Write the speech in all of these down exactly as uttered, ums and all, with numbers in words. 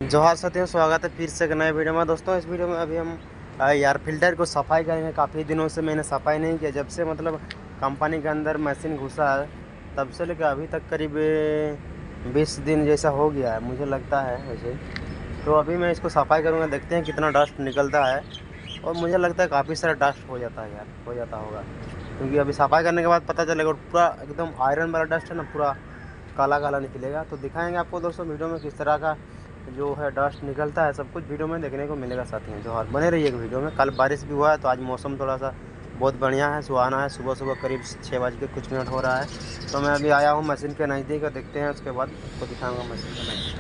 जोहार साथियों, स्वागत है फिर से एक नए वीडियो में। दोस्तों इस वीडियो में अभी हम आ, यार फिल्टर को सफाई करेंगे। काफ़ी दिनों से मैंने सफाई नहीं किया, जब से मतलब कंपनी के अंदर मशीन घुसा है तब से लेकर अभी तक करीब बीस दिन जैसा हो गया है मुझे लगता है वैसे। तो अभी मैं इसको सफाई करूँगा, देखते हैं कितना डस्ट निकलता है। और मुझे लगता है काफ़ी सारा डस्ट हो जाता है यार, हो जाता होगा, क्योंकि अभी सफाई करने के बाद पता चलेगा। और पूरा एकदम आयरन वाला डस्ट है ना, पूरा काला काला निकलेगा। तो दिखाएंगे आपको दोस्तों वीडियो में किस तरह का जो है डस्ट निकलता है। सब कुछ वीडियो में देखने को मिलेगा साथियों। जो और बने रहिएगा वीडियो में। कल बारिश भी हुआ है तो आज मौसम थोड़ा सा बहुत बढ़िया है, सुहाना है। सुबह सुबह करीब छः बज के कुछ मिनट हो रहा है। तो मैं अभी आया हूँ मशीन के नज़दीक और देखते हैं, उसके बाद आपको दिखाऊंगा मशीन के नज़दीक।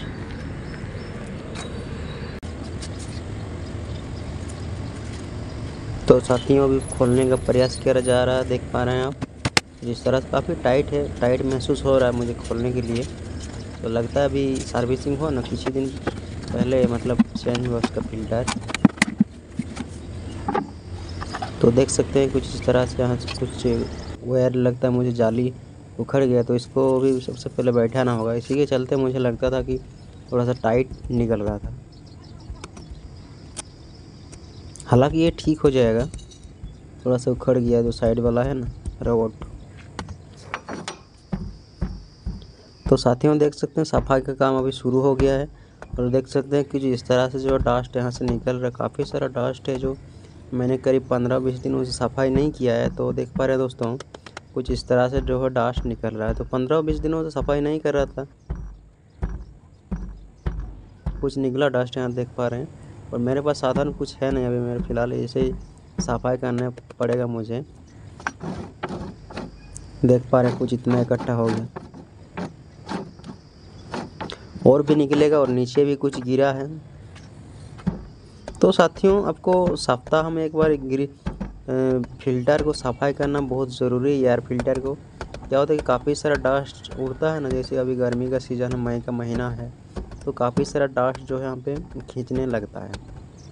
तो साथियों अभी खोलने का प्रयास किया जा रहा है, देख पा रहे हैं आप। जिस तरह से काफ़ी टाइट है, टाइट महसूस हो रहा है मुझे खोलने के लिए। तो लगता है अभी सर्विसिंग हो ना, किसी दिन पहले मतलब चेंज हुआ उसका फिल्टर। तो देख सकते हैं कुछ इस तरह से यहाँ से कुछ वायर लगता है मुझे, जाली उखड़ गया। तो इसको भी सबसे पहले बैठाना होगा, इसी के चलते मुझे लगता था कि थोड़ा सा टाइट निकल रहा था। हालांकि ये ठीक हो जाएगा, थोड़ा सा उखड़ गया जो साइड वाला है ना रोबोट। तो साथियों देख सकते हैं सफाई का काम अभी शुरू हो गया है। और देख सकते हैं कि जो इस तरह से जो डस्ट यहाँ से निकल रहा है, काफ़ी सारा डस्ट है जो मैंने करीब पंद्रह बीस दिनों से सफाई नहीं किया है। तो देख पा रहे हैं दोस्तों, कुछ इस तरह से जो है डस्ट निकल रहा है। तो पंद्रह बीस दिनों से सफाई नहीं कर रहा था, कुछ निकला डस्ट यहाँ देख पा रहे हैं। और मेरे पास साधन कुछ है नहीं अभी, मेरे फिलहाल ऐसे ही सफाई करना पड़ेगा मुझे। देख पा रहे हैं कुछ इतना इकट्ठा हो गया, और भी निकलेगा और नीचे भी कुछ गिरा है। तो साथियों आपको सप्ताह में एक बार गिरी फिल्टर को सफाई करना बहुत ज़रूरी है। यार फिल्टर को क्या होता है कि काफ़ी सारा डस्ट उड़ता है ना, जैसे अभी गर्मी का सीज़न है, मई का महीना है, तो काफ़ी सारा डस्ट जो है यहाँ पे खींचने लगता है।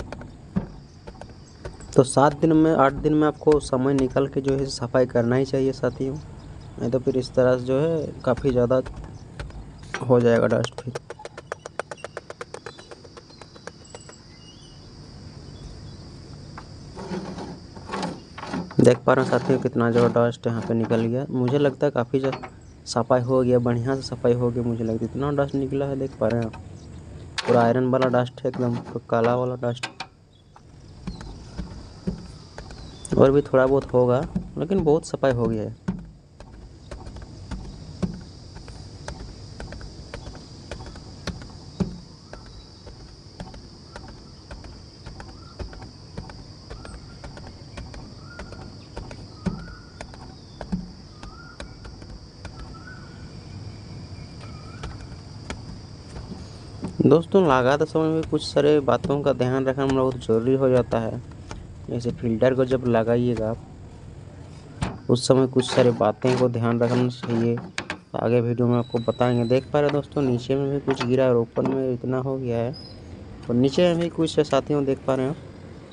तो सात दिन में आठ दिन में आपको समय निकल के जो है सफाई करना ही चाहिए साथियों, नहीं तो फिर इस तरह से जो है काफ़ी ज़्यादा हो जाएगा डस्ट फिर। देख पा रहे हैं साथियों कितना जो डस्ट यहाँ पे निकल गया। मुझे लगता है काफ़ी जो सफाई हो गया, बढ़िया से सफाई हो गई मुझे लगता है। इतना डस्ट निकला है देख पा रहे हैं आप, पूरा आयरन वाला डस्ट है, एकदम पूरा काला वाला डस्ट। और भी थोड़ा बहुत होगा, लेकिन बहुत सफाई हो गया है। दोस्तों लगाते समय में कुछ सारे बातों का ध्यान रखना बहुत ज़रूरी हो जाता है। जैसे फिल्टर को जब लगाइएगा आप, उस समय कुछ सारी बातें को ध्यान रखना चाहिए। तो आगे वीडियो में आपको बताएंगे। देख पा रहे हैं दोस्तों नीचे में भी कुछ गिरा और ऊपर में इतना हो गया है, और नीचे में भी कुछ साथियों देख पा रहे हैं।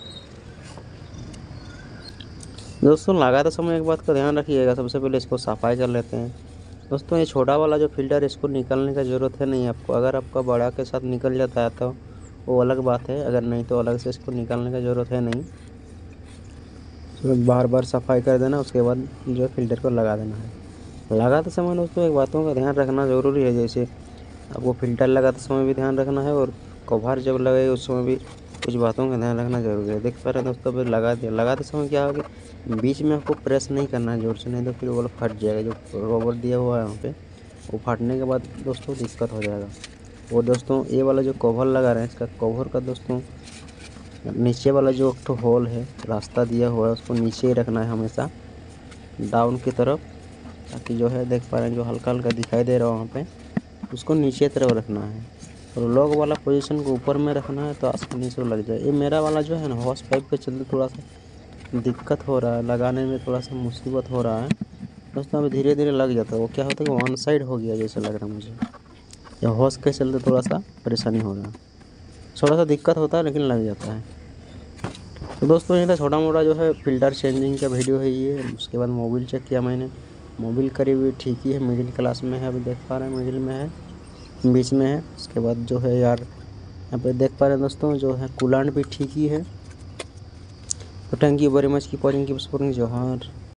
दोस्तों लगाते समय एक बात का ध्यान रखिएगा, सबसे पहले इसको सफाई कर लेते हैं। दोस्तों ये छोटा वाला जो फिल्टर है इसको निकालने का ज़रूरत है नहीं आपको। अगर आपका बड़ा के साथ निकल जाता है तो वो अलग बात है, अगर नहीं तो अलग से इसको निकालने का ज़रूरत है नहीं। तो बार बार सफाई कर देना, उसके बाद जो है फिल्टर को लगा देना है। लगाते समय दोस्तों एक बातों का ध्यान रखना ज़रूरी है, जैसे आपको फिल्टर लगाते समय भी ध्यान रखना है, और कवर जब लगे उस समय भी कुछ बातों का ध्यान रखना ज़रूरी है। देख पा रहे हैं दोस्तों फिर लगा दिया। लगाते समय क्या होगा कि बीच में आपको प्रेस नहीं करना है ज़ोर से, नहीं तो फिर वो फट जाएगा। जो रबर दिया हुआ है वहाँ पे, वो फटने के बाद दोस्तों दिक्कत हो जाएगा। और दोस्तों ये वाला जो कवर लगा रहे हैं, इसका कवर का दोस्तों नीचे वाला जो एक होल है, रास्ता दिया हुआ है, उसको नीचे ही रखना है हमेशा डाउन की तरफ, ताकि जो है देख पा रहे हैं जो हल्का हल्का दिखाई दे रहा है वहाँ पे, उसको नीचे तरफ रखना है। और लॉक वाला पोजीशन को ऊपर में रखना है तो आसानी से लग जाए। ये मेरा वाला जो है ना हॉस पाइप के चलते थोड़ा सा दिक्कत हो रहा है, लगाने में थोड़ा सा मुसीबत हो रहा है दोस्तों। अभी धीरे धीरे लग जाता है। वो क्या होता है कि वन साइड हो गया जैसे लग रहा है मुझे, या हॉस के चलते थोड़ा सा परेशानी हो रहा है, थोड़ा सा दिक्कत होता है लेकिन लग जाता है। तो दोस्तों ये था छोटा मोटा जो है फ़िल्टर चेंजिंग का वीडियो है ये। उसके बाद मोबिल चेक किया मैंने, मोबिल करीब ठीक ही है, मिडिल क्लास में है, अभी देख पा रहे हैं मिडिल में है, बीच में है। उसके बाद जो है यार यहाँ पे देख पा रहे हैं दोस्तों जो है कूलांट भी ठीक ही है। तो थैंक यू वेरी मच की वॉचिंग की सपोर्टिंग जोहार।